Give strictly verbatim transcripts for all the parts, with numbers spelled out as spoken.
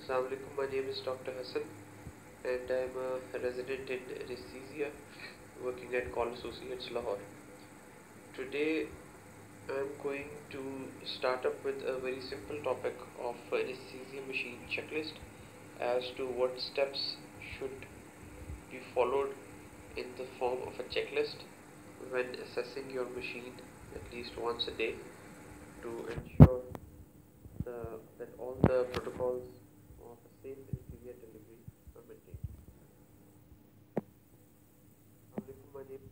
Assalamu alaikum. My name is Doctor Hassan and I'm a resident in anesthesia working at Call Associates Lahore. Today I'm going to start up with a very simple topic of anesthesia machine checklist as to what steps should be followed in the form of a checklist when assessing your machine at least once a day to ensure the, that all the protocols of a safe anesthesia delivery are maintained. Assalamualaikum, my name.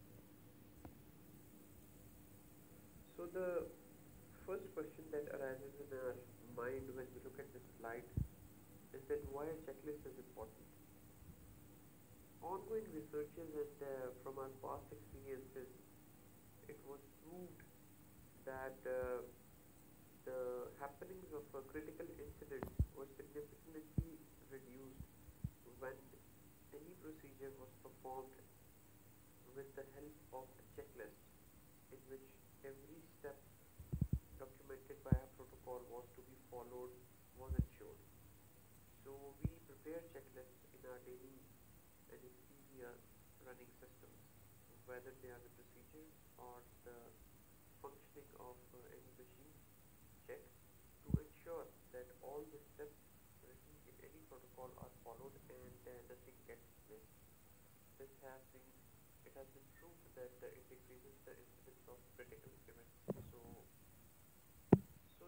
So the first question that arises in our mind when we look at this slide is that why a checklist is important. Ongoing researches and uh, from our past experiences, it was proved that uh, the happenings of a critical incident was significantly reduced when any procedure was performed with the help of a checklist in which every step documented by a protocol was to be followed was ensured. So we prepare checklists in our daily anesthesia running systems, whether they are the procedures or the functioning of uh, any machine check, to ensure that all the steps written in any protocol are followed and uh, nothing gets missed. This has been it has been proved that uh, it decreases the incidence of critical events. So, so,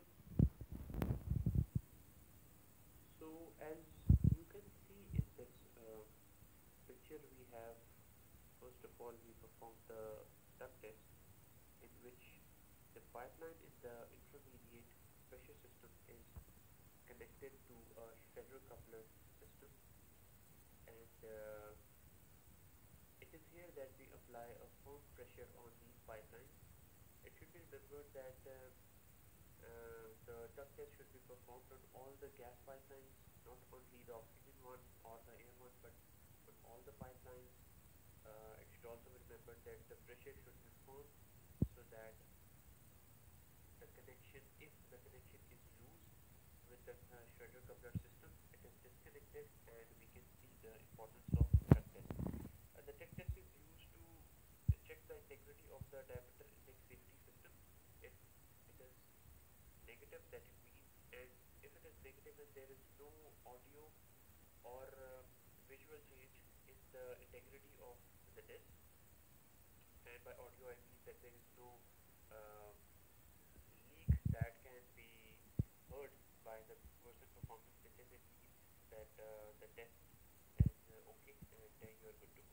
so as you can see in this uh, picture, we have first of all we performed the duct test in which the pipeline in the intermediate pressure system is connected to a Schroeder coupler system, and uh, it is here that we apply a firm pressure on these pipelines. It should be remembered that uh, uh, the duct test should be performed on all the gas pipelines, not only the oxygen one or the air one, but on all the pipelines. Uh, it should also be remembered that the pressure should be firm so that the connection, if the connection is loose with the uh, Schroeder coupler system, it is disconnected and we can see the importance of duct test. Uh, the duct test is used to check the integrity of the diameter index safety system. If it is negative, that it means, and if it is negative and there is no audio or uh, visual change in the integrity of the disc, and by audio I mean that there is no uh, leak that can be heard by the person performing the test, it means that uh, the test is uh, okay and uh, you are good to go.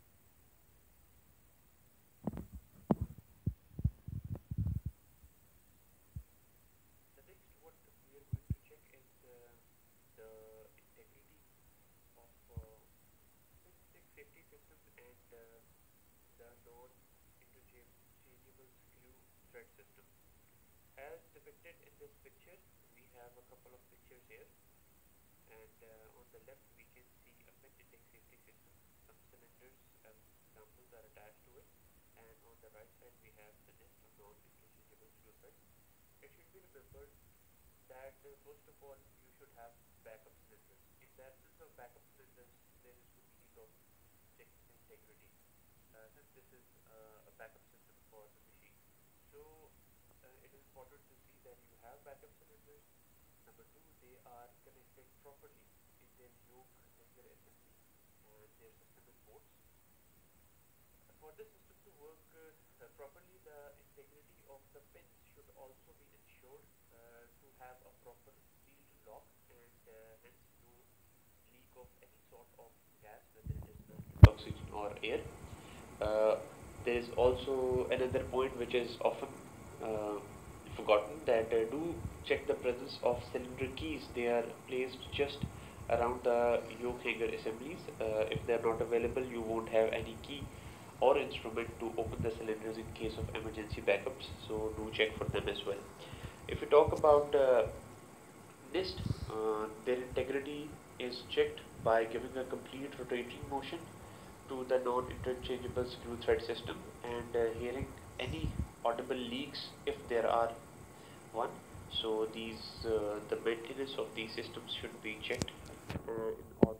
The next what we are going to check is uh, the integrity of uh, specific safety system and uh, the non-interchangeable screw thread system. As depicted in this picture, we have a couple of pictures here, and uh, on the left we can see a pin index safety system. Some cylinders as examples are attached to it, and on the right side we have the nest of non-interchangeable screw threads. It should be remembered that uh, first of all you should have backup cylinders. In the absence of backup cylinders, there is no meaning of checking the integrity, uh, since this is uh, a backup system for the machine. So uh, it is important to see that you have backup cylinders. Number two, they are connected properly in their yoke and their assembly and their system and ports. For this system to work uh, uh, properly, the integrity of the pins should also be ensured uh, to have a proper sealed lock and uh, hence no leak of any sort of gas, whether it is uh, oxygen or air. Uh, there is also another point which is often uh, forgotten, that uh, do check the presence of cylinder keys. They are placed just around the yoke hanger assemblies. Uh, if they are not available, you won't have any key or instrument to open the cylinders in case of emergency backups, so do check for them as well. If we talk about uh, NIST, uh, their integrity is checked by giving a complete rotating motion to the non-interchangeable screw thread system and uh, hearing any audible leaks if there are one. So these uh, the maintenance of these systems should be checked uh, in all.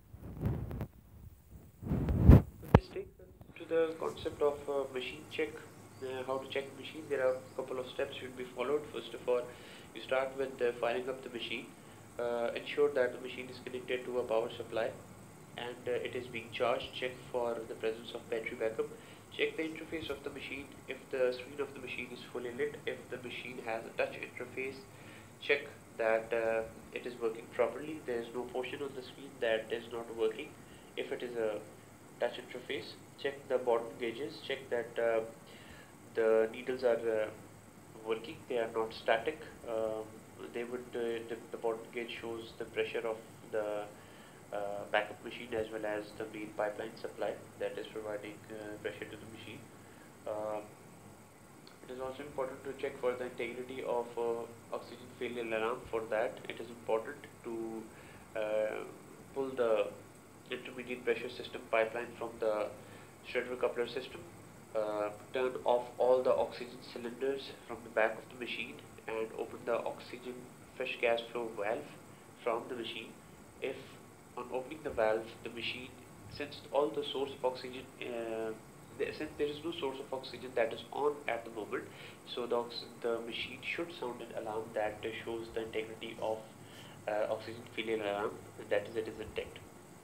So this takes us to the concept of uh, machine check. Uh, how to check machine? There are a couple of steps should be followed. First of all, you start with uh, firing up the machine. Uh, ensure that the machine is connected to a power supply and uh, it is being charged. Check for the presence of battery backup. Check the interface of the machine. If the screen of the machine is fully lit, if the machine has a touch interface, check that uh, it is working properly. There is no portion on the screen that is not working. If it is a touch interface, check the bottom gauges. Check that uh, the needles are uh, working. They are not static. Um, they would uh, the, the bottom gauge shows the pressure of the uh, backup machine as well as the main pipeline supply that is providing uh, pressure to the machine. Um, it is also important to check for the integrity of uh, oxygen failure alarm. For that, it is important to uh, pull the intermediate pressure system pipeline from the Schroeder coupler system, uh, turn off all the oxygen cylinders from the back of the machine and open the oxygen fresh gas flow valve from the machine. If on opening the valve, the machine, since all the source of oxygen, uh, the, since there is no source of oxygen that is on at the moment, so the, the machine should sound an alarm that uh, shows the integrity of uh, oxygen failure alarm, and that is it is intact.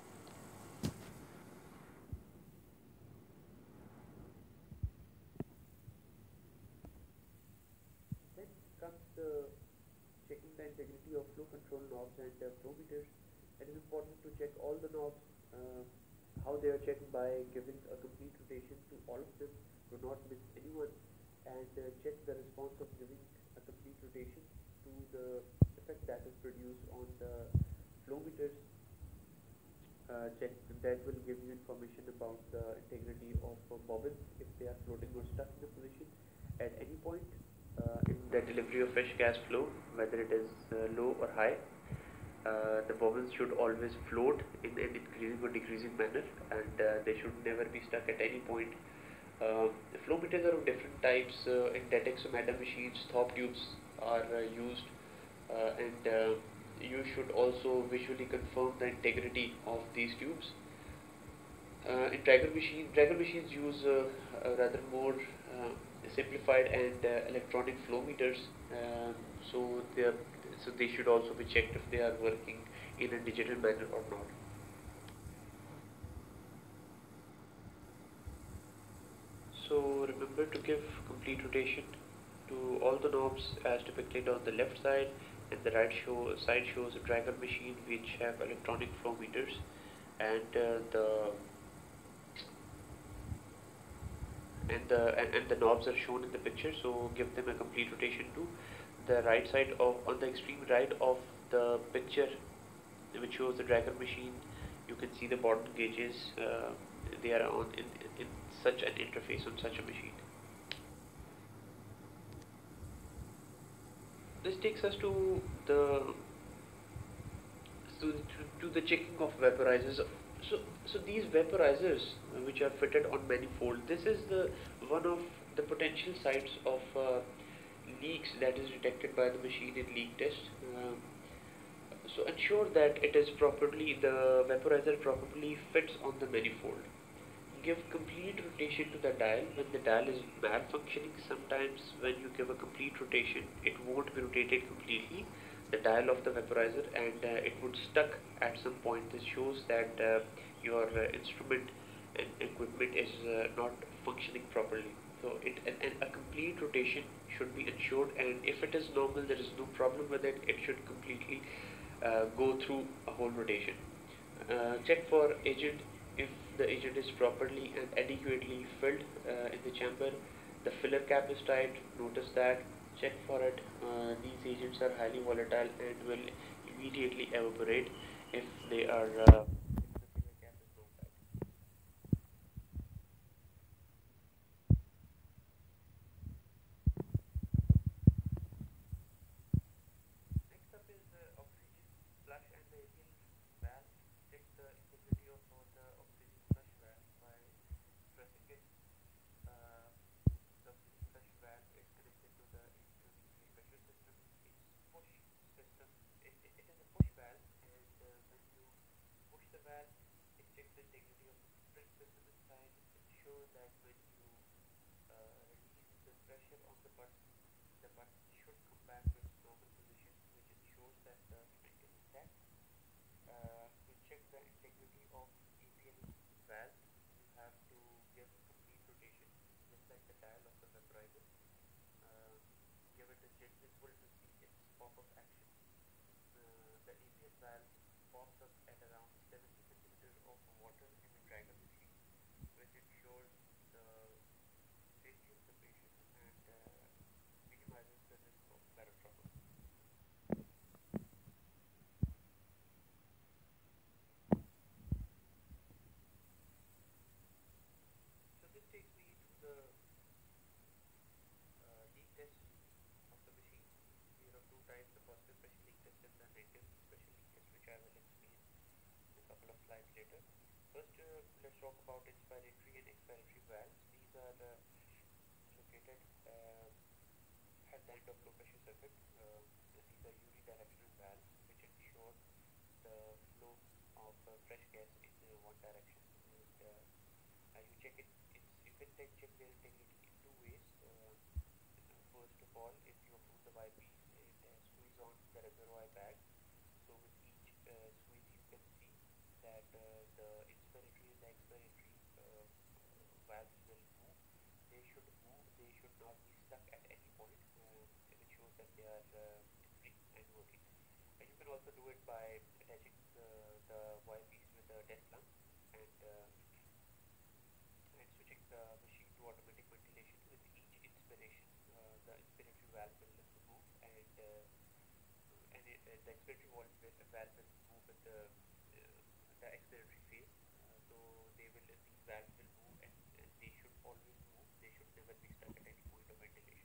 Then comes the checking the integrity of flow control knobs and uh, flow meters. It is important to check all the knobs, uh, how they are checked by giving a complete rotation to all of them. Do not miss anyone, and uh, check the response of giving a complete rotation to the effect that is produced on the flow meters. Uh, check that will give you information about the integrity of uh, bobbins if they are floating or stuck in a position at any point uh, in the delivery of fresh gas flow, whether it is uh, low or high. Uh, the bobbins should always float in an increasing or decreasing manner, and uh, they should never be stuck at any point. Um, flow meters are of different types. Uh, in Detexometer machines, top tubes are uh, used, uh, and uh, you should also visually confirm the integrity of these tubes. Uh, in Dragon machine, Dragon machines use uh, uh, rather more uh, simplified and uh, electronic flow meters, um, so they are, so they should also be checked if they are working in a digital manner or not. So remember to give complete rotation to all the knobs as depicted on the left side, and the right show, side shows a Dragon machine which have electronic flow meters, and uh, the and the and, and the knobs are shown in the picture. So give them a complete rotation to the right side of on the extreme right of the picture, which shows the Dragon machine. You can see the bottom gauges. Uh, they are on in, in such an interface on such a machine. This takes us to the to, to, to the checking of vaporizers. So, so these vaporizers, uh, which are fitted on manifold, this is the one of the potential sites of uh, leaks that is detected by the machine in leak test. Um, so ensure that it is properly, the vaporizer properly fits on the manifold. Give complete rotation to the dial when the dial is malfunctioning. Sometimes when you give a complete rotation, it won't be rotated completely, the dial of the vaporizer, and uh, it would stuck at some point. This shows that uh, your uh, instrument and equipment is uh, not functioning properly. So it and, and a complete rotation should be ensured, and if it is normal, there is no problem with it. It should completely uh, go through a whole rotation. Uh, check for agent. If the agent is properly and adequately filled uh, in the chamber, the filler cap is tight. Notice that. Check for it. Uh, these agents are highly volatile and will immediately evaporate if they are uh, if the filler cap is not tight. Next up is uh, oxygen flush and the aerial valve. Check the integrity of uh, the oxygen flush valve by pressing it. Uh, the oxygen flush valve is connected to the internal pressure system. integrity of the split system inside, ensure that when you uh, release the pressure on the button, the button should come back to its normal position, which ensures that the spring is intact. Uh, to check the integrity of E P L valve, you have to give complete rotation, just like the dial of the vaporizer. Uh, Give it a gentle pull to see its pop-up action. Uh, the E P L valve pops up at around seventy centimeters of water in the Dragon machine, which ensures the safety of the patient and uh, minimizes the risk of bladder trouble. So this takes me to the uh, leak test of the machine. There are two types, the positive pressure leak test and the negative pressure leak test, which I will explain in a couple of slides later. First, uh, let's talk about inspiratory and expiratory valves. These are uh, located uh, at the end of low pressure circuit. Uh, these are unidirectional valves which ensure the flow of uh, fresh gas in uh, one direction. And uh, uh, you check it. It's, you can check their integrity in two ways. Uh, first of all, if you approve the Y piece and uh, squeeze on the reservoir bag, so with each uh, squeeze you can see that uh, the inspiratory and the expiratory uh, valves will move. They should move. They should not be stuck at any point, uh, which shows that they are uh, free and working. Uh, you can also do it by attaching the, the Y piece with a desk lamp and uh, and switching the machine to automatic ventilation with each inspiration. Uh, the inspiratory valve will move and uh, and it, uh, the expiratory valve will, valve will move with the uh, the expiratory phase. Uh, so they will these valves will move and, and they should always move. They should never be stuck at any point of ventilation.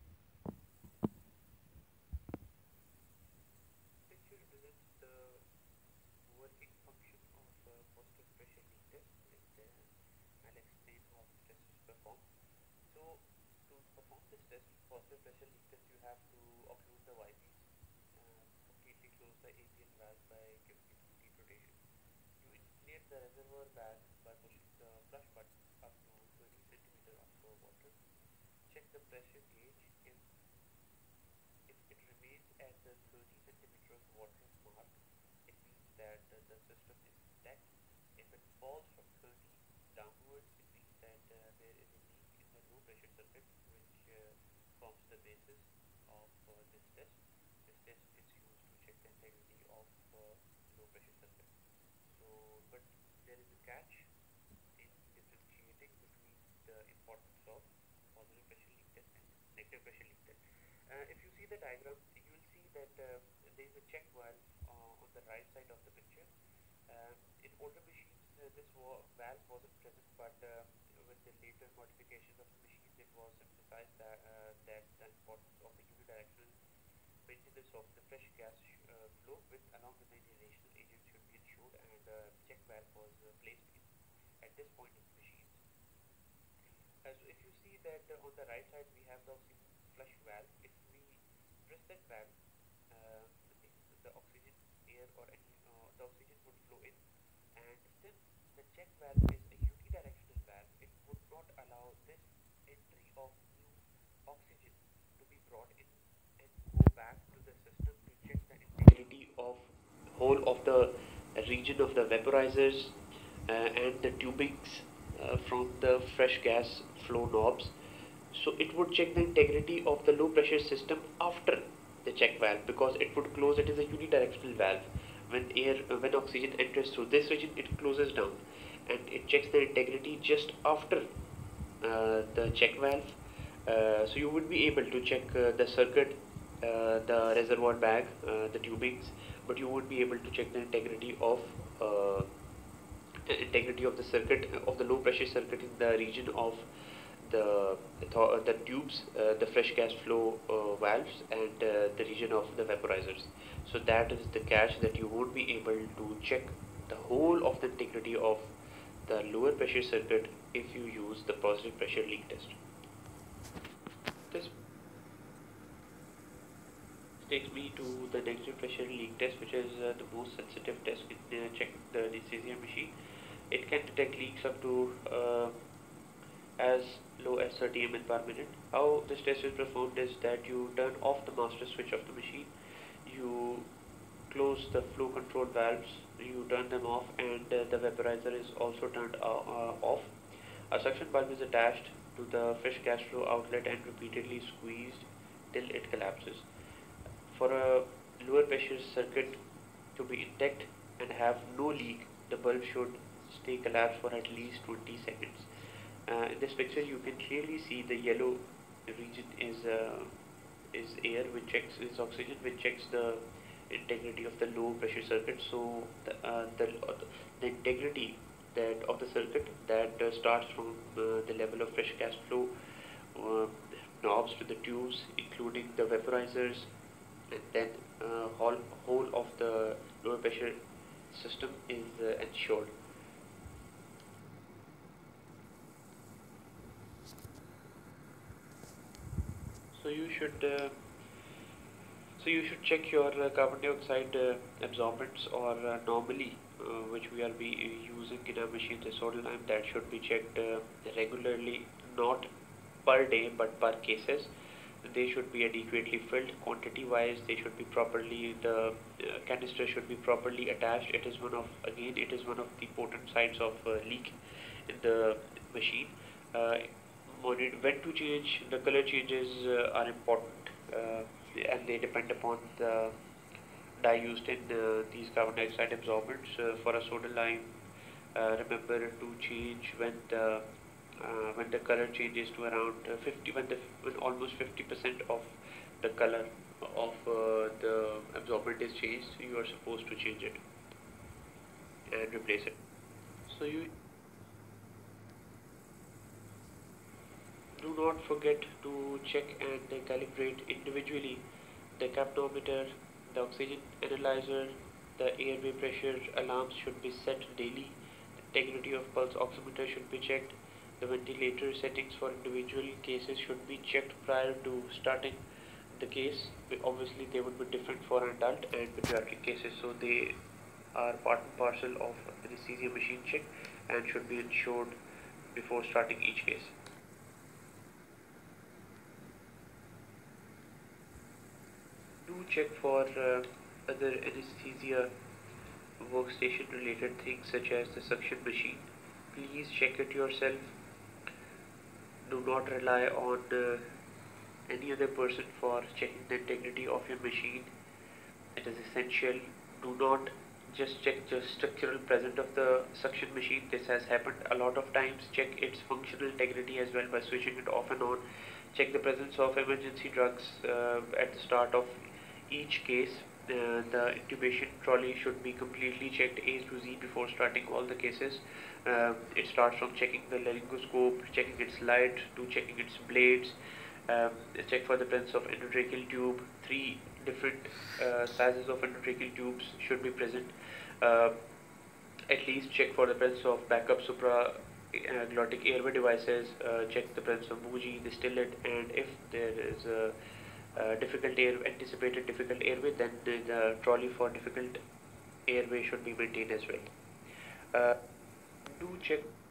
Picture represents the working function of uh, positive pressure leak test, and uh, I'll explain how this test is performed. So to perform this test, positive pressure leak test, you have to occlude the Y piece, uh, completely close the A P L valve by giving it complete rotation. You inflate the reservoir bag by pushing the flush button up to thirty centimeters of water. Check the pressure gauge. If if it remains at the thirty centimeters water mark, it means that uh, the system is intact. If it falls from thirty downwards, it means that uh, there is a leak in the low pressure circuit, which uh, forms the basis of uh, this test. This test is used to check the integrity of uh, low pressure circuit. So, but there is a catch in differentiating between the importance of positive pressure leak test and negative pressure leak test. Uh, if you see the diagram, you will see that uh, there is a check valve uh, on the right side of the picture. Um, in older machines, uh, this wa valve wasn't present, but uh, with the later modifications of the machines, it was emphasized that, uh, that the importance of the unidirectional maintenance of the fresh gas uh, flow with along with the inhalational agent should be ensured, and uh, check valve was uh, placed in, at this point in the machines. Uh, so if you see that uh, on the right side we have the oxygen flush valve. If we press that valve, uh, the oxygen, air or any uh, the oxygen would flow in, and since the check valve is a unidirectional valve, it would not allow this entry of new oxygen to be brought in and go back to the system to check the integrity of whole of the region of the vaporizers uh, and the tubings uh, from the fresh gas flow knobs. So it would check the integrity of the low pressure system after the check valve, because it would close. It is a unidirectional valve. When air uh, when oxygen enters through this region, it closes down and it checks the integrity just after uh, the check valve. Uh, so you would be able to check uh, the circuit, uh, the reservoir bag, uh, the tubings, but you would be able to check the integrity of uh, integrity of the circuit, of the low pressure circuit in the region of the the tubes, uh, the fresh gas flow uh, valves, and uh, the region of the vaporizers. So that is the catch, that you won't be able to check the whole of the integrity of the lower pressure circuit if you use the positive pressure leak test. This takes me to the negative pressure leak test, which is uh, the most sensitive test in uh, checking the cesium machine. It can detect leaks up to uh, as low as thirty milliliters per minute. How this test is performed is that you turn off the master switch of the machine, you close the flow control valves, you turn them off, and uh, the vaporizer is also turned uh, uh, off. A suction valve is attached to the fresh gas flow outlet and repeatedly squeezed till it collapses. For a lower pressure circuit to be intact and have no leak, the bulb should stay collapsed for at least twenty seconds. Uh, in this picture, you can clearly see the yellow region is uh, is air, which checks is oxygen, which checks the integrity of the low pressure circuit. So the uh, the, uh, the integrity that of the circuit that uh, starts from uh, the level of fresh gas flow uh, knobs to the tubes, including the vaporizers, and then uh, whole whole of the lower pressure system is uh, ensured. So you should uh, so you should check your uh, carbon dioxide uh, absorbents, or uh, normally uh, which we are be using in our machine, the soda lime, that should be checked uh, regularly, not per day but per cases. They should be adequately filled. Quantity wise, they should be properly, the uh, canister should be properly attached. It is one of, again, it is one of the potent signs of uh, leak in the machine. uh, when to change, the color changes uh, are important, uh, and they depend upon the dye used in uh, these carbon dioxide absorbents. Uh, for a soda lime, uh, remember to change when the uh, when the color changes to around uh, fifty, when the when almost fifty percent of the color of uh, the absorbent is changed, you are supposed to change it and replace it. So you do not forget to check and calibrate individually the capnometer, the oxygen analyzer, the airway pressure alarms should be set daily. The integrity of pulse oximeter should be checked. The ventilator settings for individual cases should be checked prior to starting the case. Obviously, they would be different for adult and pediatric cases, so they are part and parcel of anesthesia machine check and should be ensured before starting each case. Do check for uh, other anesthesia workstation related things such as the suction machine. Please check it yourself. Do not rely on uh, any other person for checking the integrity of your machine. It is essential. Do not just check the structural presence of the suction machine. This has happened a lot of times. Check its functional integrity as well by switching it off and on. Check the presence of emergency drugs uh, at the start of each case. Uh, the intubation trolley should be completely checked A to Z before starting all the cases. Uh, it starts from checking the laryngoscope, checking its light, to checking its blades. Um, check for the presence of endotracheal tube. Three different uh, sizes of endotracheal tubes should be present. Uh, at least check for the presence of backup supra uh, glottic airway devices. Uh, check the presence of bougie, distillate, and if there is a uh, difficult air, anticipated difficult airway, then the, the trolley for difficult airway should be maintained as well. Uh, do check